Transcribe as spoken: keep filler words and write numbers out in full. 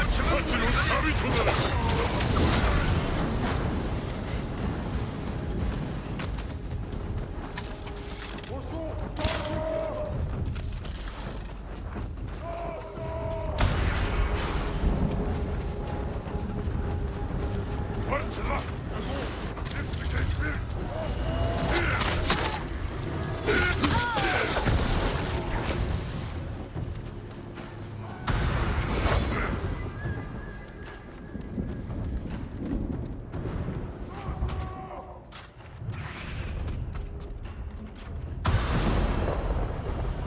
ツバチのサビとなる。What to the? It's the